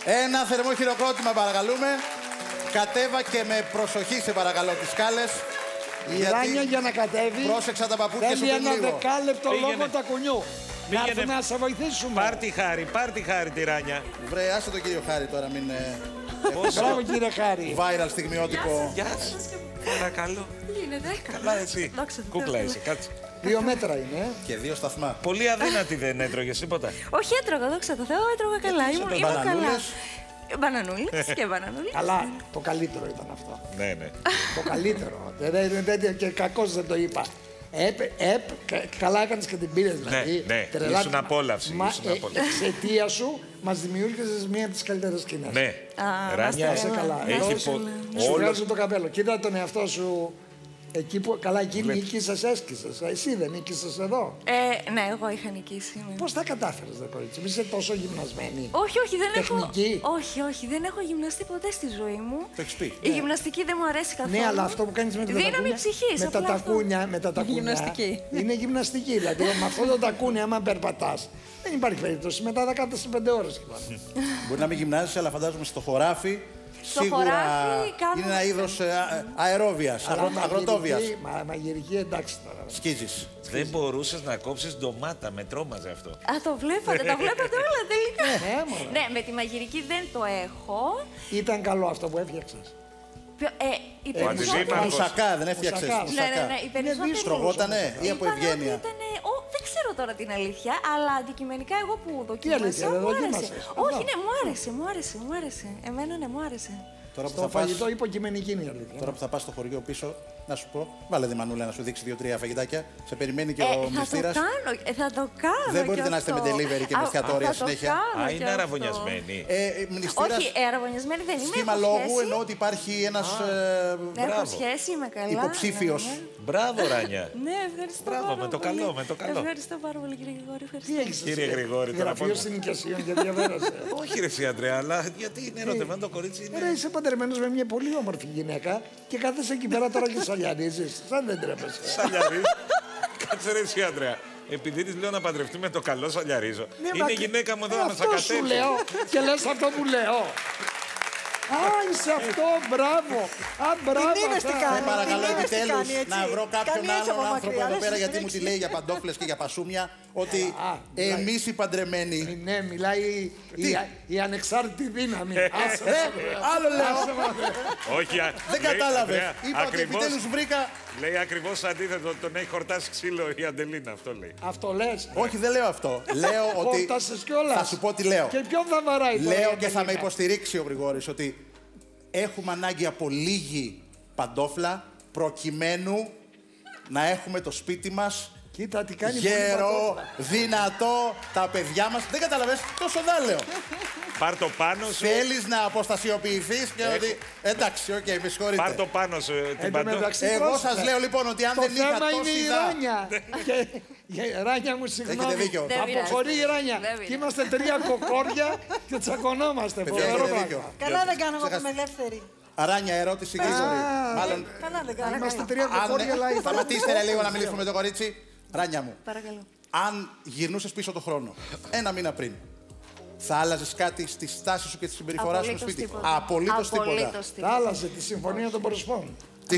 Ένα θερμό χειροκρότημα, παρακαλούμε. Κατέβα και με προσοχή, σε παρακαλώ, τις σκάλες. Η Ράνια για να κατέβει. Πρόσεξα τα παπούτσια σου θέλει πριν ένα λίγο. δεκάλεπτο λόγω τακουνιού. Να έρθουμε να σε βοηθήσουμε. Πάρ' τη χάρη τη Ράνια. Βρε, άσε τον κύριο Χάρη τώρα, μην... Μπράβο κύριε Χάρη. Viral στιγμιότυπο. Γεια σας. Παρακαλώ. Γίνεται. Καλά εσύ. Κούκλα είσαι, κάτσε. 2 μέτρα είναι. Και 2 σταθμά. Πολύ αδύνατη δεν έτρωγες τίποτα. Όχι, έτρωγα, δόξα τω Θεώ, έτρωγα καλά. Ήμουν καλά. Μπανανούλες και μπανανούλες. Αλλά το καλύτερο ήταν αυτό. Ναι. Το καλύτερο. Και κακώς δεν το είπα. Καλά έκανες και την πήρες δηλαδή. Ναι, ήσουν απόλαυση. Εξαιτία σου μας δημιούργησες μία από τις καλύτερες σκηνές. Ναι. Ράνια, είσαι καλά. Σου βγάζω το καπέλο. Κοίτα τον εαυτό σου. Εκεί που καλά, εκεί νίκησες, έσκησες. Εσύ δεν νίκησες εδώ. Ναι, εγώ είχα νικήσει. Πώς τα κατάφερες, δε κορίτσι, μη είσαι τόσο γυμνασμένη. Όχι, δεν τεχνική. έχω. Όχι, δεν έχω γυμναστεί ποτέ στη ζωή μου. Το έχεις πει. Η γυμναστική δεν μου αρέσει καθόλου. Ναι, αλλά αυτό που κάνεις με τα τακούνια. Δύναμη ψυχής. Με τα τακούνια. Γυμναστική. Είναι γυμναστική. Δηλαδή, με αυτό το τακούνι, άμα περπατάς, δεν υπάρχει περίπτωση. Μετά θα κάθεσαι 5 ώρες. Μπορεί να μην γυμνάζεσαι, αλλά φαντάζομαι στο χωράφι. Σίγουρα είναι ένα είδος αερόβιας, αγροτόβιας. Μαγειρική, εντάξει τώρα. Σκίζεις. Δεν μπορούσες να κόψεις ντομάτα, με τρόμαζε αυτό. Το βλέπατε, τα βλέπατε όλα τελικά. Ναι, με τη μαγειρική δεν το έχω. Ήταν καλό αυτό που έφτιαξες. Μουσακά, δεν έφτιαξες. Ναι, οι περισσότεροι. Στρογότανε ή από ευγένεια. Δεν ξέρω τώρα την αλήθεια, αλλά αντικειμενικά εγώ που δοκίμασα, μου άρεσε. Όχι, ναι, μου άρεσε. Εμένα ναι, μου άρεσε. Στο φαγητό υποκειμενική είναι η αλήθεια. Τώρα που θα πας στο χωριό πίσω, να σου πω, βάλε τη Μανούλα να σου δείξει 2-3 φαγητάκια. Σε περιμένει και ο μυστήρας. Θα το κάνω. Δεν μπορείτε να είστε με delivery και με εστιατόρια συνέχεια. Είναι αραβωνιασμένη. Όχι, αραβωνιασμένη δεν είμαι. Σχήμα λόγου εννοώ ότι υπάρχει ένας. Έχω σχέση, είμαι καλά. Υποψήφιος. Μπράβο, Ράνια. Ναι, ευχαριστώ. Μπράβο, με το καλό, με το καλό. Ευχαριστώ πάρα πολύ, κύριε Γρηγόρη. Κύριε Γρηγόρη, τώρα γραφείο συνοικιασίων και διαβέρασε. Όχι, ρε εσύ, Αντρέα, αλλά γιατί είναι ερωτευμένο το κορίτσι. Είσαι παντρεμένος με μια πολύ όμορφη γυναίκα και κάθεσαι εκεί πέρα τώρα και σαλιαρίζεις. Σαν δεν τρέπεσαι. Σαλιαρίζεις. Κάτσε ρε εσύ, Αντρέα. Επειδή της λέω να παντρευτεί με το καλό σαλιαρίζω. Είναι η γυναίκα μου εδώ να μας ακατέψει. Αυτό σου λέω και λες αυτό που λέω. Είσαι αυτό, μπράβο. Μπράβο. Σε παρακαλώ επιτέλους να βρω κάποιον άλλον άνθρωπο εδώ πέρα, γιατί μου τη λέει για παντόφλες και για πασούμια, ότι εμείς οι παντρεμένοι. Ναι, μιλάει η ανεξάρτητη δύναμη. Άλλο λέω. Όχι, δεν κατάλαβες. Είπα ότι επιτέλους βρήκα. Λέει ακριβώς αντίθετο, τον έχει χορτάσει ξύλο η Αντελίνα, αυτό λέει. Αυτό λες. Όχι, δεν λέω αυτό. Λέω ότι. Χόρτασες κιόλας. Θα σου πω τι λέω. Και ποιον θα βαράει τώρα. Λέω και θα με υποστηρίξει ο Γρηγόρης ότι έχουμε ανάγκη από λίγη παντόφλα προκειμένου να έχουμε το σπίτι μας. Κοίτα τι κάνει. Γέρο, δυνατό, τα παιδιά μας. Δεν καταλαβαίνεις, τόσο δα λέω. Πάρ' το πάνω σου. Θέλεις να αποστασιοποιηθείς και ότι. Εντάξει, οκ, με συγχωρείτε. Πάρ' το πάνω σου. Εγώ σας λέω λοιπόν ότι αν δεν είχα τόση δα. Ράνια μου, συγγνώμη. Έχετε δίκιο. Αποχωρεί η Ράνια. Και είμαστε 3 κοκόρια και τσακωνόμαστε. Καλά δεν κάνω εγώ που είμαι ελεύθερη. Ράνια, ερώτηση γρήγορη. Μάλλον. Καλά δεν κάνω. Είμαστε 3 κοκόρια live. Σταματήστε λίγο να μιλήσουμε με το κορίτσι. Ράνια μου. Παρακαλώ. Αν γυρνούσες πίσω το χρόνο, 1 μήνα πριν, θα άλλαζες κάτι στη στάση σου και τη συμπεριφορά σου στο σπίτι? Απολύτως τίποτα. Θα άλλαζε τη συμφωνία των προσφών. Τι?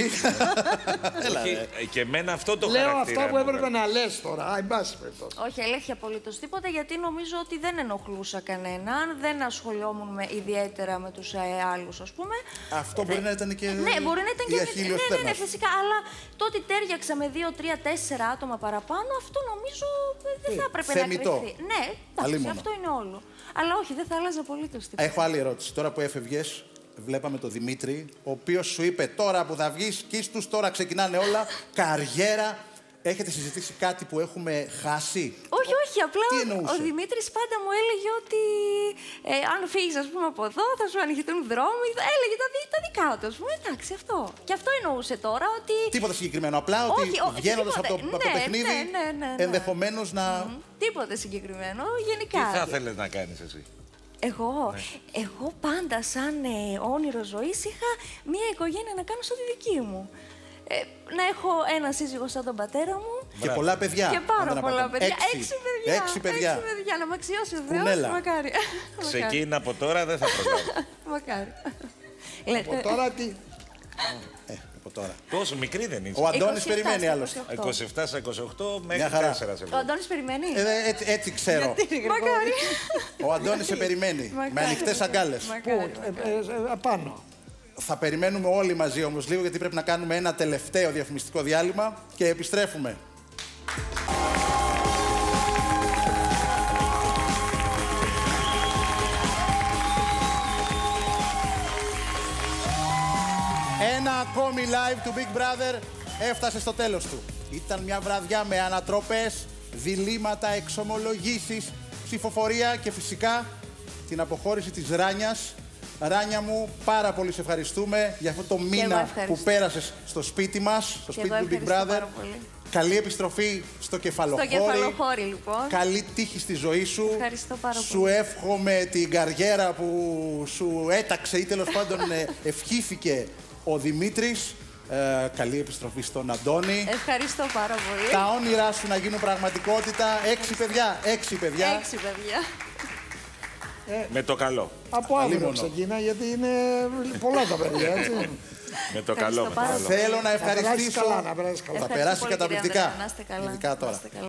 Και εμένα αυτό το λέω χαρακτήρα. αυτά που έπρεπε να λες τώρα. Εν πάση περιπτώσει. Όχι, αλήθεια απολύτως τίποτα, γιατί νομίζω ότι δεν ενοχλούσα κανέναν. Δεν ασχολιόμουν ιδιαίτερα με τους άλλους, ας πούμε. Αυτό μπορεί να ήταν και. Ναι, μπορεί να ήταν και. Ναι, φυσικά. Αλλά το ότι τέριαξα με 2, 3, 4 άτομα παραπάνω, αυτό νομίζω δεν θα έπρεπε να κρυφτεί. Ναι, εντάξει, αυτό είναι όλο. Αλλά όχι, δεν θα άλλαζε απολύτως τίποτα. Έχω άλλη ερώτηση. Τώρα που έφευγες, βλέπαμε τον Δημήτρη, ο οποίος σου είπε τώρα που θα βγεις, κίστους, τώρα ξεκινάνε όλα, καριέρα. Έχετε συζητήσει κάτι που έχουμε χάσει? Όχι, απλά ο Δημήτρης πάντα μου έλεγε ότι αν φύγεις, ας πούμε, από εδώ, θα σου ανοιχτούν δρόμοι. Έλεγε τα δικά του, ας πούμε. Εντάξει, αυτό. Και αυτό εννοούσε τώρα ότι. Τίποτα συγκεκριμένο. Απλά ότι βγαίνοντας από το παιχνίδι, ενδεχομένως να. Τίποτα συγκεκριμένο. Γενικά. Τι θα ήθελες να κάνεις εσύ? Εγώ πάντα σαν όνειρο ζωής είχα μία οικογένεια να κάνω σαν τη δική μου. Να έχω ένα σύζυγο σαν τον πατέρα μου. Και πολλά παιδιά. Και πάρα πολλά παιδιά. 6 παιδιά. παιδιά. 6 παιδιά. 6 παιδιά, να με αξιώσει ο Θεός. Κουνέλα. Μακάρι. Ξεκίνα από τώρα, δεν θα προλάβω. Μακάρι. Από τώρα τι. Από τώρα. Τόσο μικρή δεν είσαι. Ο Αντώνης περιμένει άλλωστε. 27 στα 28 μέχρι 4 σε Ο Αντώνης περιμένει. Έτσι ξέρω. Μακάρι. Ο Αντώνης σε περιμένει. Με ανοιχτές αγκάλες. Πού, πάνω. Θα περιμένουμε όλοι μαζί όμως λίγο, γιατί πρέπει να κάνουμε ένα τελευταίο διαφημιστικό διάλειμμα και επιστρέφουμε. Ένα ακόμη live του Big Brother έφτασε στο τέλος του. Ήταν μια βραδιά με ανατροπές, διλήμματα, εξομολογήσεις, ψηφοφορία και φυσικά την αποχώρηση της Ράνιας. Ράνια μου, πάρα πολύ σε ευχαριστούμε για αυτό το μήνα που πέρασες στο σπίτι μας, στο σπίτι του Big Brother. Καλή επιστροφή στο Κεφαλοχώρι. Στο Κεφαλοχώρι, λοιπόν. Καλή τύχη στη ζωή σου. Ευχαριστώ πάρα πολύ. Σου εύχομαι την καριέρα που σου έταξε ή τέλος πάντων ευχήθηκε ο Δημήτρης. Καλή επιστροφή στον Αντώνη. Ευχαριστώ πάρα πολύ. Τα όνειρά σου να γίνουν πραγματικότητα. 6 παιδιά. 6 παιδιά. 6 παιδιά. Με το καλό. Από αύριο ξεκινά, γιατί είναι πολλά τα παιδιά, έτσι. Με το καλό. Θέλω να ευχαριστήσω. Να περάσει καλά. Θα περάσει καταπληκτικά. Να είστε καλά. Ειδικά τώρα.